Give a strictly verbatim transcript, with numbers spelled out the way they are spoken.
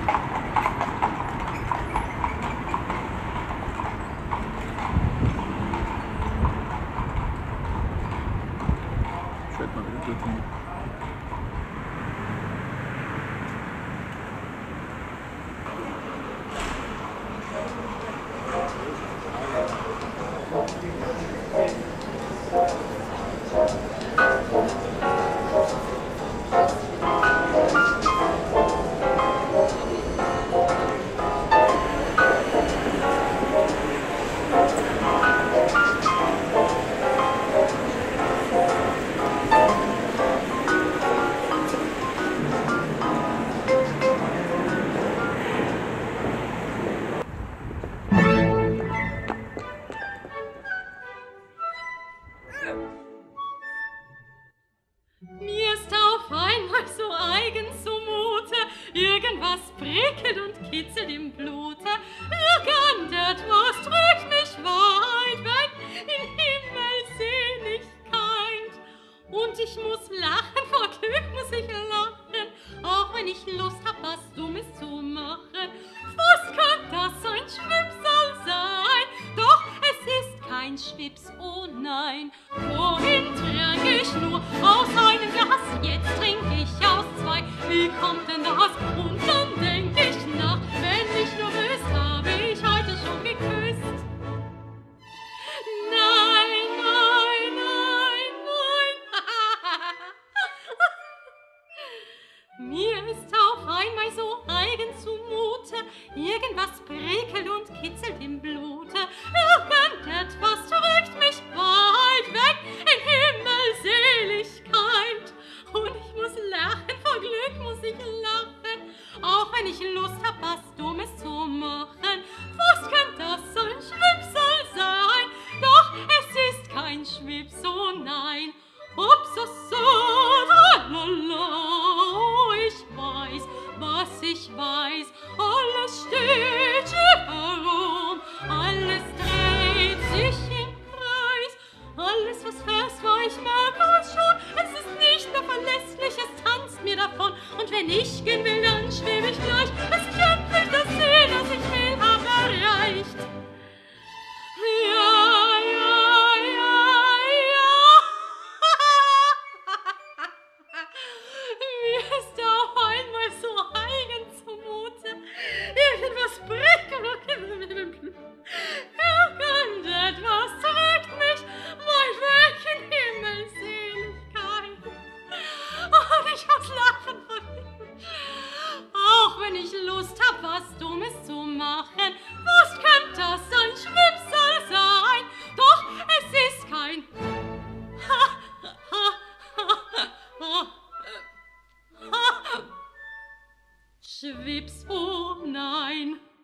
Ich werde mal wieder drücken. Mir ist auf einmal so eigen zumute, irgendwas prickelt und kitzelt im Blute, irgendetwas drückt mich weit weg in Himmelseligkeit. Und ich muss lachen, vor Glück muss ich lachen, auch wenn ich Lust hab, was Dummes zu machen. Was kann das ein Schwipsal sein? Doch es ist kein Schwips, oh nein. Vorhin trank ich nur aus einem Glas, jetzt trink ich aus zwei. Wie kommt denn das? Und dann denk ich nach, wenn ich nur wüsste, habe ich heute schon geküsst. Nein, nein, nein, nein. Mir ist auf einmal so eigen zumute, irgendwas prickelt und kitzelt im Blute, irgendetwas drückt mich weit weg in Himmelseligkeit. Und ich muss lachen, vor Glück muss ich lachen, auch wenn ich Lust hab, was Dummes zu machen. Was kann das ein Schwipsal sein? Doch es ist kein Schwips, oh nein. Ups, so, so, tralala, ich weiß, was ich weiß, alles steht hier herum, alles dreht sich im Kreis, alles was fest war, ich merke es schon, es ist nicht mehr verlässlich, es tanzt mir davon, und wenn ich gehen will, dann schwebe ich gleich, es kennt nicht das Ziel, das ich will, hab erreicht. Ja, ja, ja, ja. Mir ist auf einmal so eigen zumute, irgendwas prickelt, irgendetwas drückt mich weit weg in Himmelseligkeit. Und ich muss lachen von ihm, auch wenn ich Lust hab, was Dummes zu machen. Was könnte das ein Schwipsal sein? Doch es ist kein Schwips, oh nein.